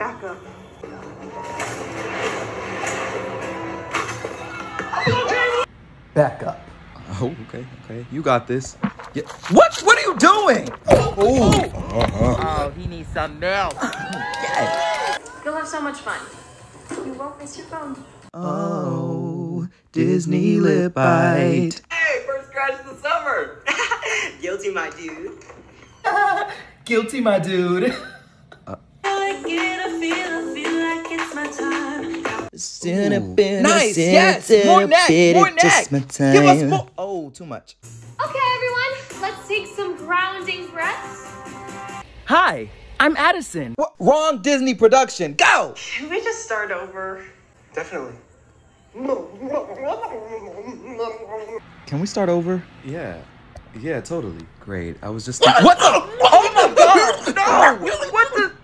Back up. Back up. Oh, okay. You got this. Yeah. What are you doing? Oh, he needs some milk. Yeah. You'll have so much fun. You won't miss your phone. Oh, Disney lip bite. Hey, first crash of the summer. Guilty, my dude. Guilty, my dude. Nice, yes, more neck. Give us more. Oh, too much. Okay, everyone, let's take some grounding breaths. Hi, I'm Addison. What? Wrong Disney production. Go. Can we just start over? Definitely. Can we start over? Yeah, totally. Great. I was just. What the? Oh my God! No! What the?